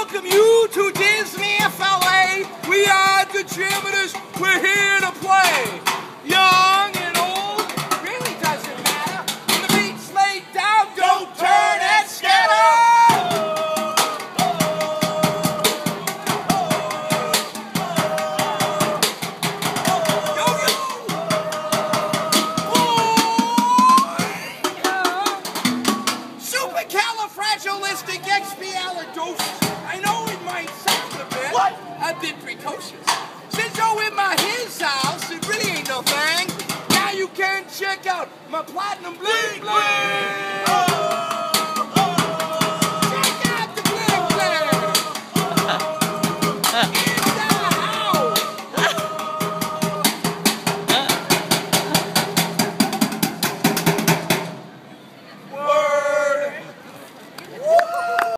welcome you to Disney FLA. We are the Jiminous. We're here to play. Young and old, really doesn't matter. When the beat's laid down, don't turn and scatter. Supercalifragilisticexpialidocious. I know it might sound a bit. What? A bit precocious. Since you're in my his house, it really ain't no thing. Now you can check out my platinum bling bling.